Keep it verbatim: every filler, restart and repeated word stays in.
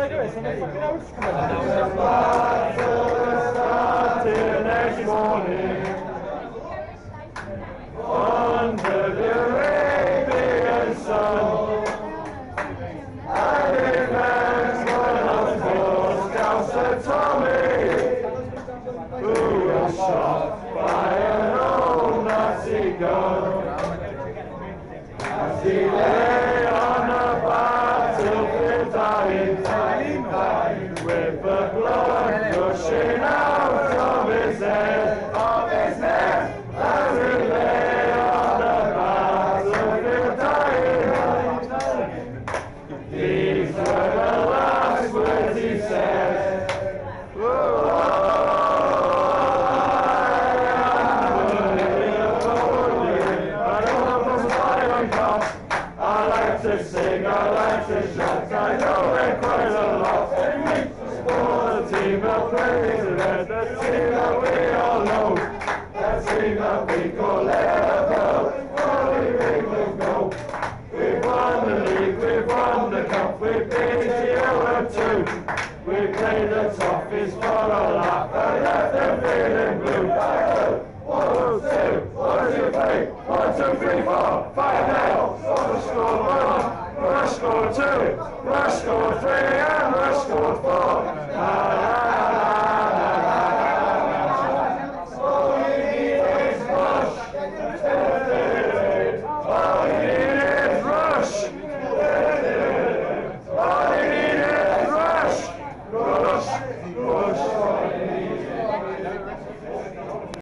Till next morning, under the Arabian sun, and it lands one of four scouts at Tommy, who was shot by an old Nazi gun. As he lay on a battlefield dying, dying, dying, with the blood gushing out of his head, of his head, as he lay on a battlefield dying, dying. These were the last words he said. Oh, I like to sing, I like to shout, I know we're quite a lot. For the team that plays red, the team that we all know, that team that we call Liverpool, only England go. We've won the league, we've won the cup, we've been to Euro two. We played the toughest for a laugh and left them feeling blue. One, two, one, two, three, one, two, three, four, five, now. Rush scored one, Rush scored two, Rush scored three, and Rush scored four.